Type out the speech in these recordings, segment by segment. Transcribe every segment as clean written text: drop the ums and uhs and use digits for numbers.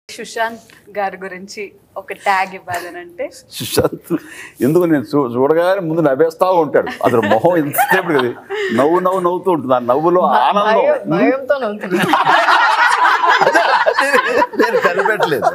సుశాంత్ గారి గురించి ఒక ట్యాగ్ ఇవ్వాలనంటే సుశాంత్ ఎందుకు నేను చూడగానే ముందు నవ్వేస్తా ఉంటాడు. అతను మొహం ఎంతసేపు కదా నవ్వుతూ ఉంటుంది. ఆ నవ్వులో ఆనందం నేను కనిపెట్టలేదు.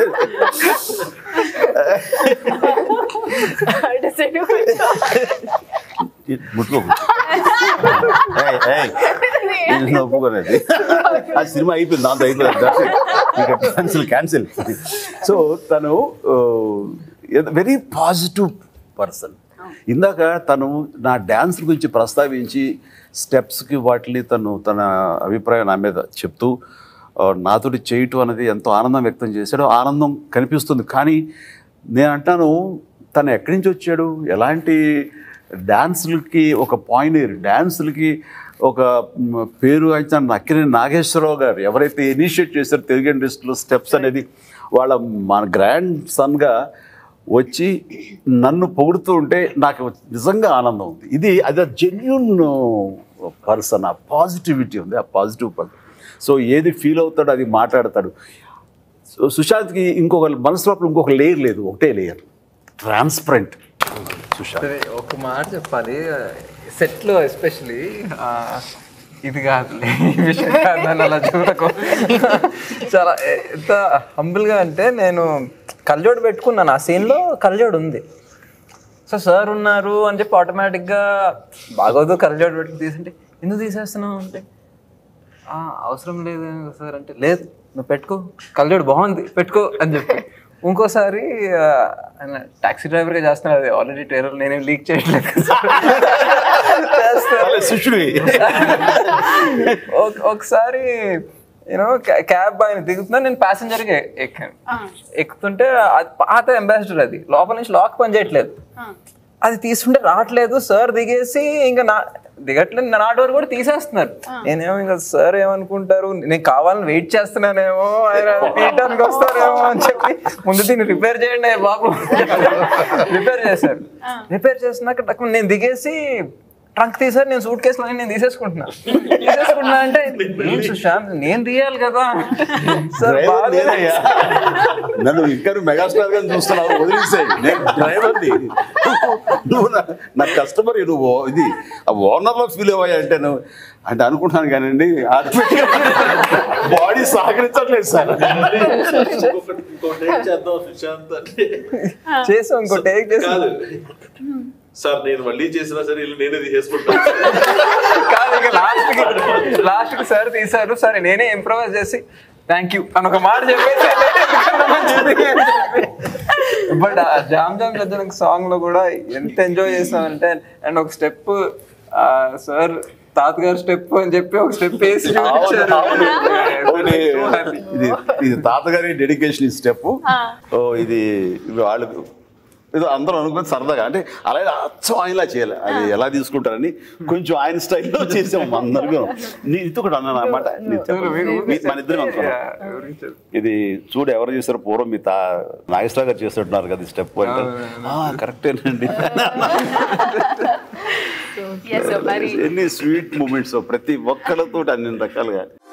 ఒప్పుకోలేదు. ఆ సినిమా అయిపోయింది, దాంతో అయిపోయింది, క్యాన్సిల్. సో తను వెరీ పాజిటివ్ పర్సన్. ఇందాక తను నా డ్యాన్స్ గురించి ప్రస్తావించి స్టెప్స్కి వాటిని తన అభిప్రాయం నా మీద చెప్తూ నాతోటి చేయటం అనేది ఎంతో ఆనందం వ్యక్తం చేశాడు. ఆనందం కనిపిస్తుంది. కానీ నేను అంటాను, తను ఎక్కడి నుంచి వచ్చాడు, ఎలాంటి డ్యాన్సులకి ఒక పాయినీర్, డ్యాన్సులకి ఒక పేరు అయితే అక్కినేని నాగేశ్వరరావు గారు ఎవరైతే ఇనిషియేట్ చేశారో తెలుగు ఇండస్ట్రీలో స్టెప్స్ అనేది, వాళ్ళ మన గ్రాండ్ సన్గా వచ్చి నన్ను పొగుడుతూ ఉంటే నాకు నిజంగా ఆనందం ఉంది. అది జెన్యూన్ పర్సన్, ఆ పాజిటివిటీ ఉంది, ఆ పాజిటివ్ పర్సన్. సో ఏది ఫీల్ అవుతాడో అది మాట్లాడతాడు. సుశాంత్కి ఇంకొక మనసు లోపల ఇంకొక లేయర్ లేదు, ఒకటే లేయర్, ట్రాన్స్పరెంట్. సుశాంత్ ఒక మాట చెప్పాలి, సెట్లో ఎస్పెషలీ ఇది కాదు ఈ విషయం కాదు అలా చూడకు. చాలా ఎంత హంబుల్గా అంటే, నేను కళ్ళజోడు పెట్టుకున్నాను, ఆ సీన్లో కళ్ళజోడు ఉంది. సో సార్ ఉన్నారు అని చెప్పి ఆటోమేటిక్గా బాగోదు కళ్ళజోడు పెట్టుకుని తీసింటే, ఎందుకు తీసేస్తున్నావు అంటే, అవసరం లేదు సార్ అంటే, లేదు నువ్వు పెట్టుకో, కళ్ళజోడు బాగుంది పెట్టుకో అని చెప్పి. ఇంకోసారి ఆయన టాక్సీ డ్రైవర్గా చేస్తున్నాడు, అది ఆల్రెడీ ట్రైలర్ నేనేం లీక్ చేయట్లేదు. ఒకసారి యూనో క్యాబ్ ఆయన దిగుతున్నా, నేను ప్యాసింజర్గా ఎక్కాను. ఎక్కుతుంటే అది పాత అంబాసిడర్, అది లోపల నుంచి లాక్ పని చేయట్లేదు, అది తీసుకుంటే రావట్లేదు. సార్ దిగేసి ఇంకా దిగట్లేదు, నా డోర్ కూడా తీసేస్తున్నారు. నేనేమో ఇంకా సార్ ఏమనుకుంటారు, నేను కావాలని వెయిట్ చేస్తున్నానేమో, ఆయన తీయటానికి వస్తారేమో అని చెప్పి ముందు దీన్ని రిపేర్ చేయండి బాబు. రిపేర్ చేశారు. రిపేర్ చేసినాక నేను దిగేసి ట్రంక్ తీసారు, నేను సూట్ కేసులో నేను తీసేసుకుంటున్నా అంటే, సుశాంత్ నేను తీయాలి కదా సార్, నన్ను ఇంకా మెగాస్టార్ గా చూస్తున్నావు, వదిలేసాయి, నేను డ్రైవర్ని, నువ్వు నా కస్టమర్, నువ్వు ఇది ఆ ఓనర్లో ఫీల్ అవ్వాయి అంటే నువ్వు అంటే అనుకుంటున్నాను కానండి, బాడీ సహకరించట్లేదు సార్. చేసాం ఇంకో టేక్ చేసాను సార్, నేను మళ్ళీ చేసినా సరే నేనే తీసేసుకుంటాను. లాస్ట్ కి సార్ తీసారు, సరే నేనే ఇంప్రూవైజ్ చేసి థ్యాంక్ యూ అని ఒక మాట చెప్పేసి. బట్ ఆ జామ్ జామ్ జడ్జనక్ సాంగ్ లో కూడా ఎంత ఎంజాయ్ చేసామంటే, అండ్ ఒక స్టెప్ సార్ తాతగారు స్టెప్ అని చెప్పి ఒక స్టెప్ వేసి ఇది తాతగారి డెడికేషన్, ఈ స్టెప్. ఇది వాళ్ళు ఏదో అందరూ అనుకుని సరదాగా అంటే అలాగే అచ్చం ఆయనలా చేయాలి, అది ఎలా తీసుకుంటారని కొంచెం ఆయన స్టైల్లో చేసాము అందరికీ. నీతో కూడా అన్నాను అన్నమాట, మన ఇద్దరు అనుకున్నాం. ఇది చూడు ఎవరు చేశారు పూర్వం, మీ నాగేశ్వర గారు చేస్తున్నారు కదా స్టెప్ అంటే, కరెక్టేనండి. ఎన్ని స్వీట్ మూమెంట్స్ ప్రతి ఒక్కరితో అన్ని రకాలుగా.